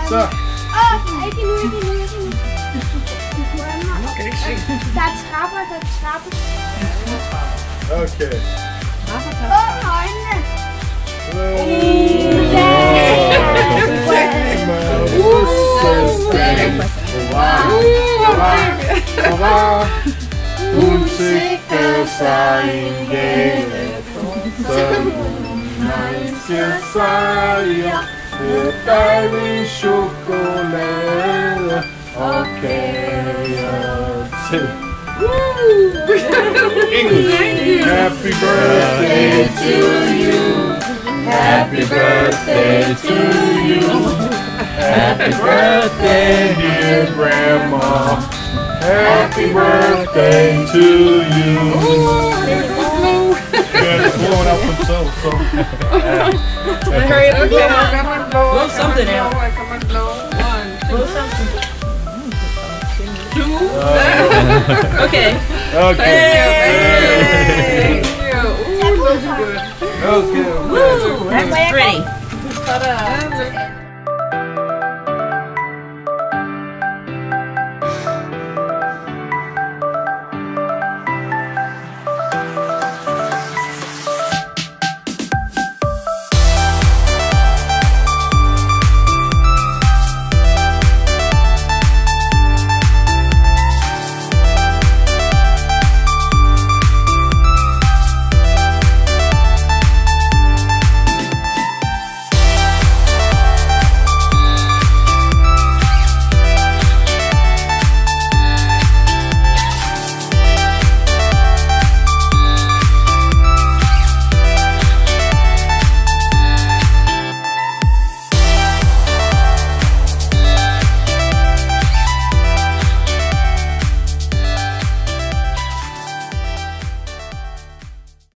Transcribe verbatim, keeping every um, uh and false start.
So. Oh, I can do it, I can do it, I can do it. That's Papa, that's Papa. Okay. Oh, nein. English. Happy birthday to you. Happy birthday to you. Happy birthday, dear Grandma. Happy birthday to you. Yeah, it's blowing out themselves, so. Hurry up and blow. Blow something out. Blow something. Two. Uh, Okay. Okay. Thank you. Ooh, looks good. Okay. Woo, that's pretty. Ta-da.